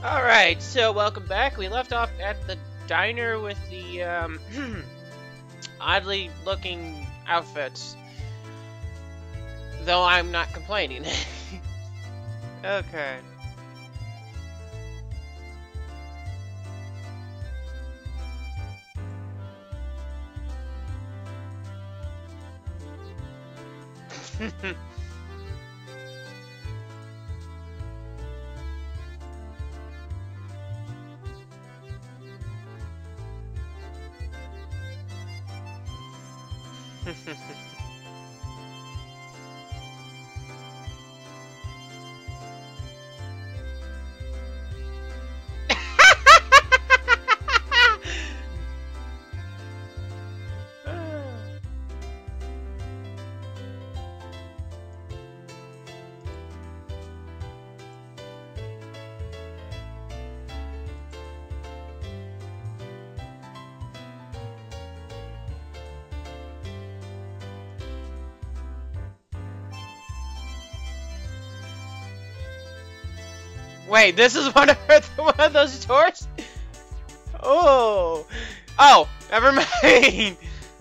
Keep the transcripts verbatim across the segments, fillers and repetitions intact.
Alright, so welcome back. We left off at the diner with the um, oddly looking outfits. Though I'm not complaining. Okay. Wait, this is one of one of those stores? Oh, oh, never mind.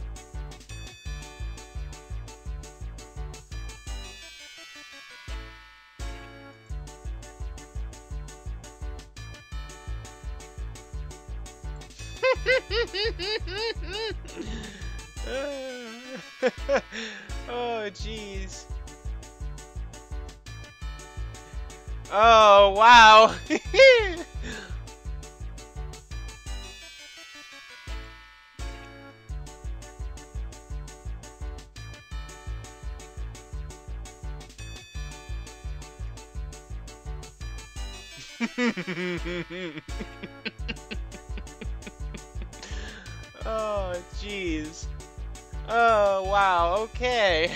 Oh, jeez. Oh, wow. Oh, jeez. Oh, wow, okay.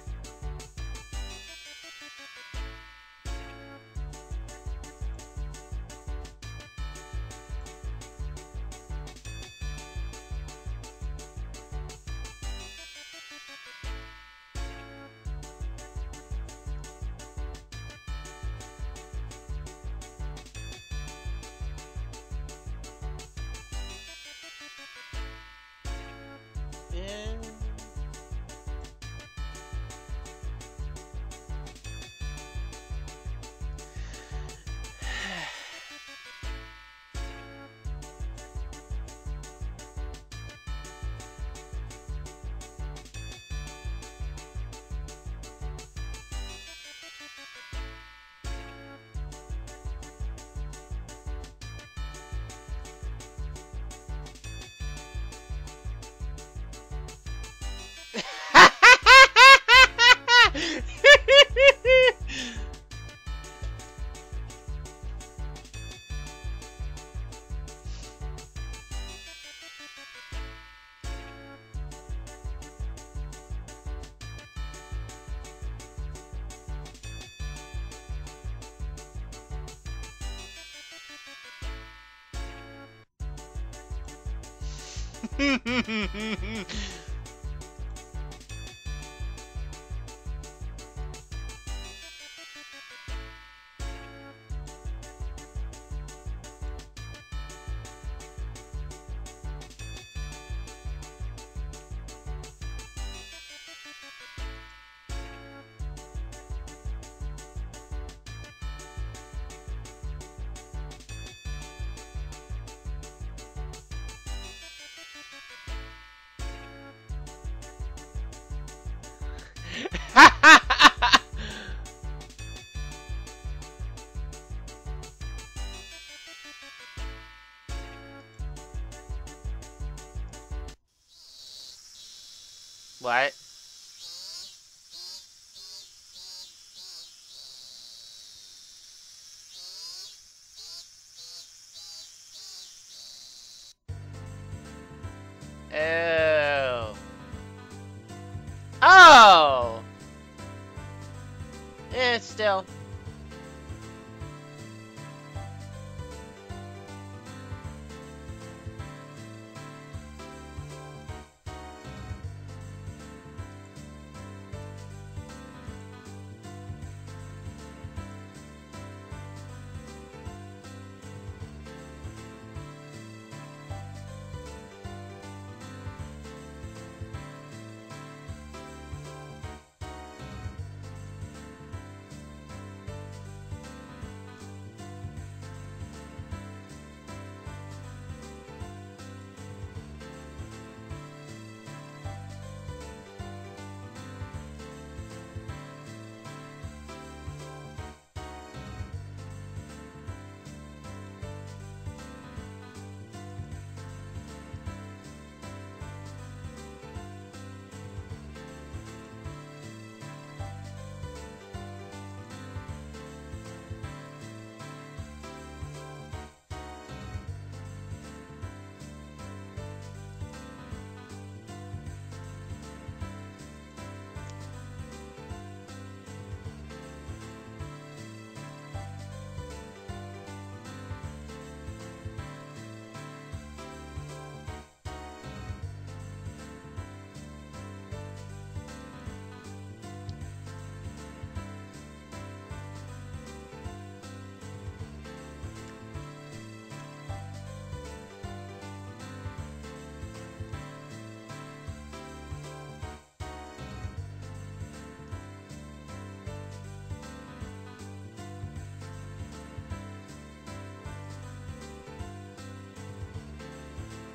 What? Oh. Oh! Eh, still.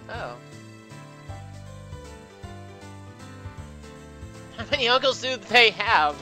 Oh. How many uncles do they have?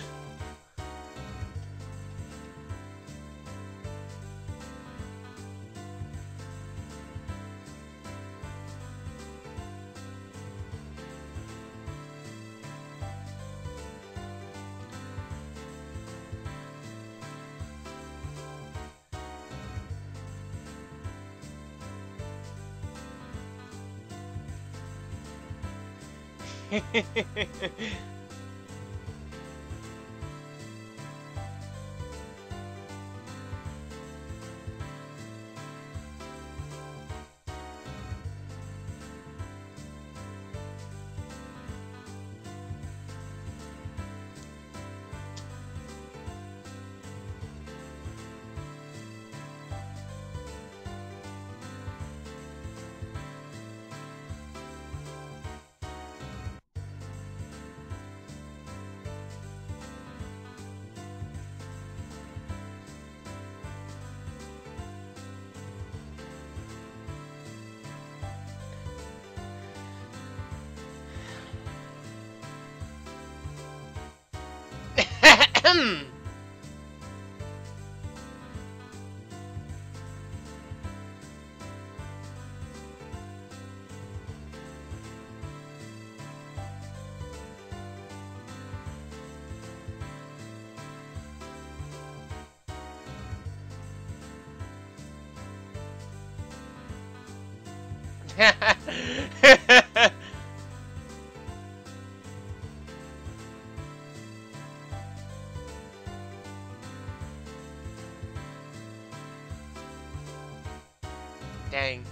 Dang.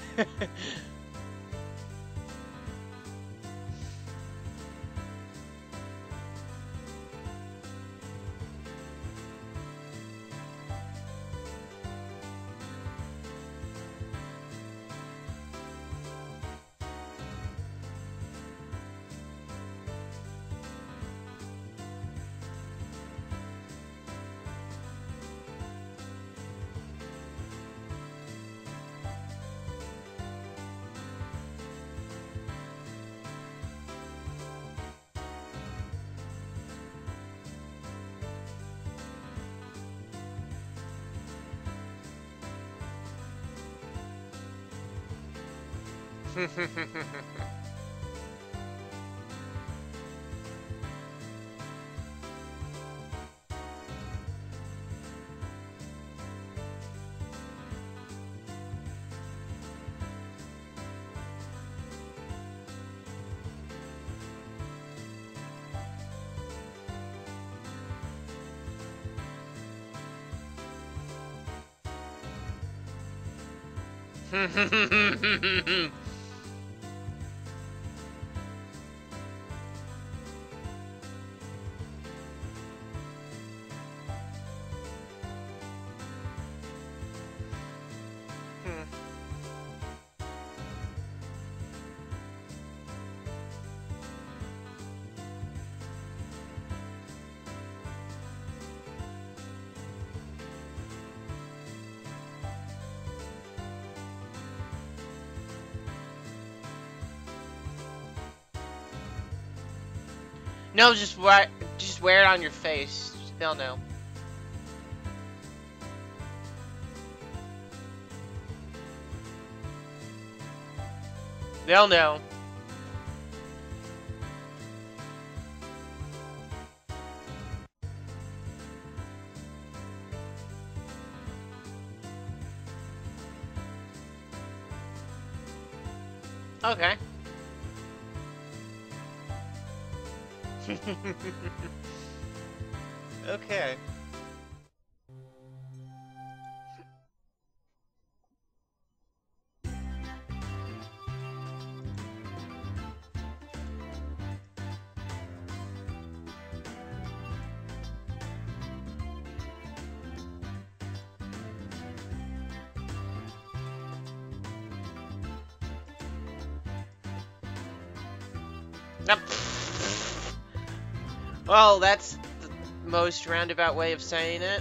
No, just wear, just wear it on your face. They'll know. They'll know. Okay. Okay. Yep. Well, that's the most roundabout way of saying it.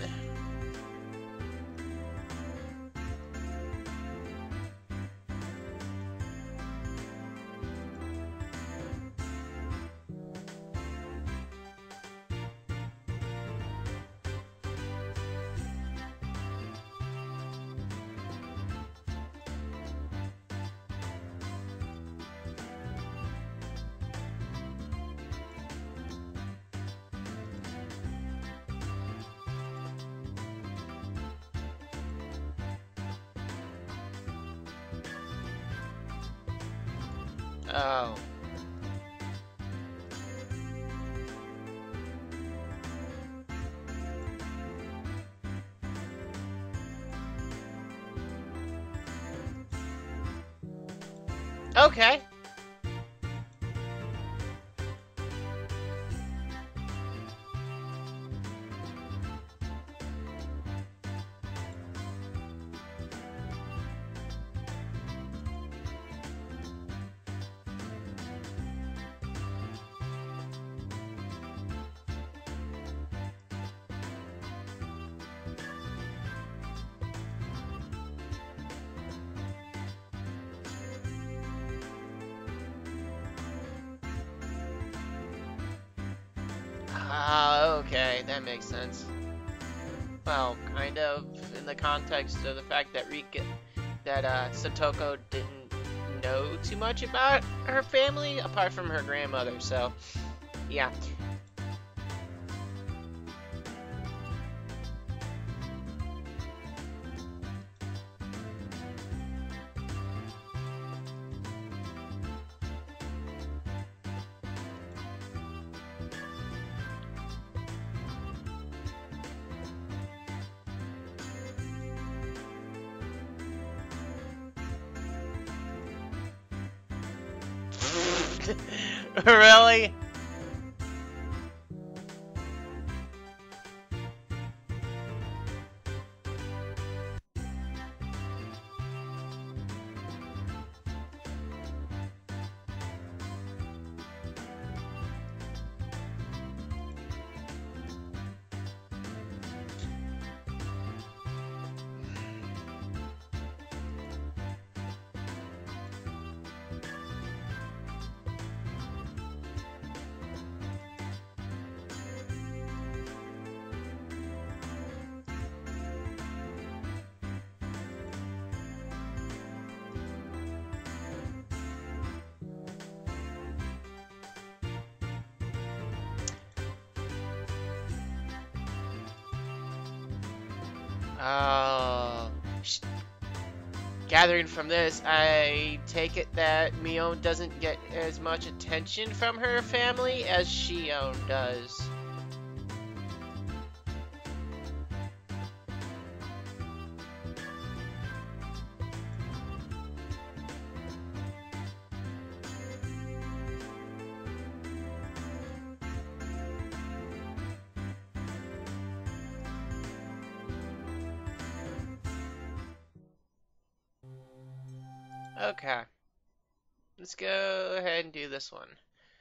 Oh. Okay. Ah, okay, that makes sense. Well, kind of in the context of the fact that Rika, that uh, Satoko didn't know too much about her family apart from her grandmother. So, yeah. Really? Oh. Sh- Gathering from this, I take it that Mion doesn't get as much attention from her family as Shion does. Okay. Let's go ahead and do this one.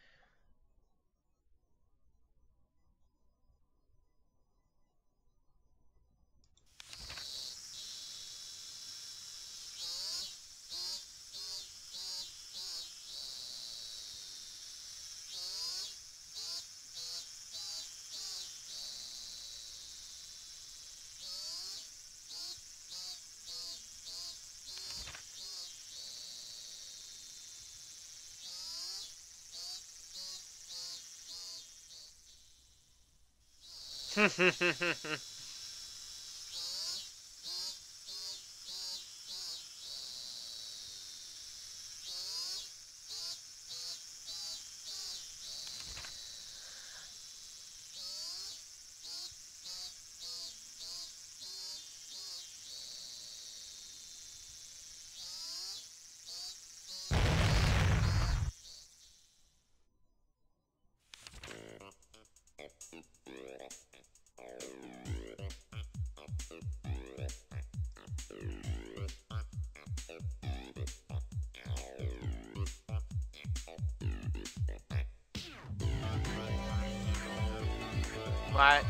What?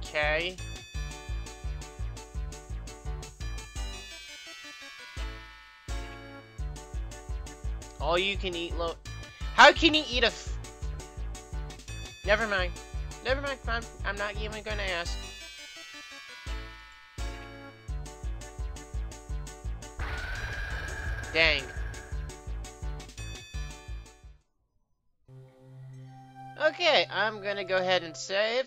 Okay. All you can eat lo- How can you eat a f- Never mind. Never mind, I'm, I'm not even gonna ask. Dang. Okay, I'm gonna go ahead and save.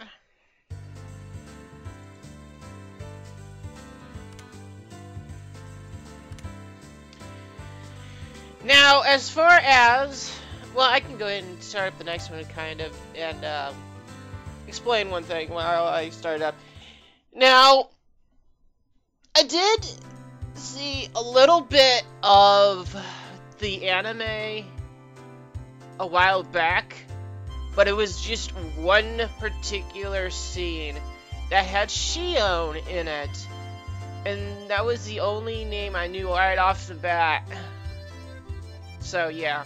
Now, as far as... Well, I can go ahead and start up the next one, kind of, and um, explain one thing while I start up. Now, I did see a little bit of the anime a while back, but it was just one particular scene that had Shion in it, and that was the only name I knew right off the bat. So, yeah.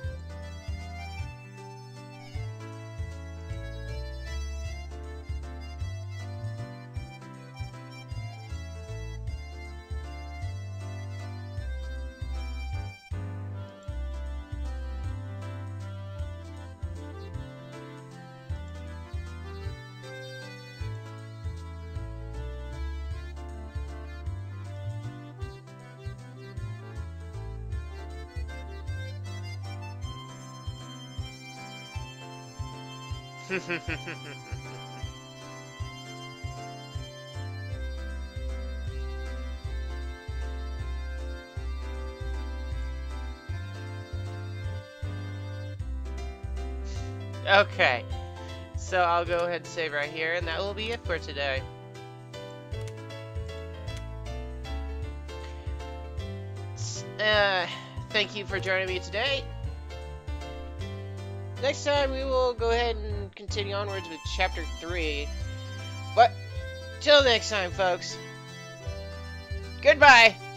Okay, so I'll go ahead and save right here, and that will be it for today. Uh, thank you for joining me today. Next time we will go ahead and continue onwards with chapter three. But till next time, folks. Goodbye.